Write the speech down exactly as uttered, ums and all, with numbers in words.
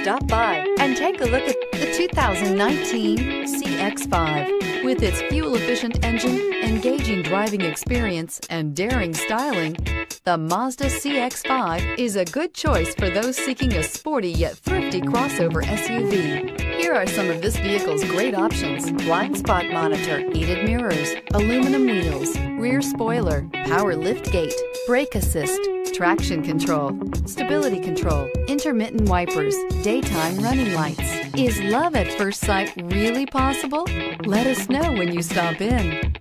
Stop by and take a look at the two thousand nineteen C X five. With its fuel-efficient engine, engaging driving experience, and daring styling, the Mazda C X five is a good choice for those seeking a sporty yet thrifty crossover S U V. Here are some of this vehicle's great options: blind spot monitor, heated mirrors, aluminum wheels, rear spoiler, power liftgate, brake assist, traction control, stability control, intermittent wipers, daytime running lights. Is love at first sight really possible? Let us know when you stop in.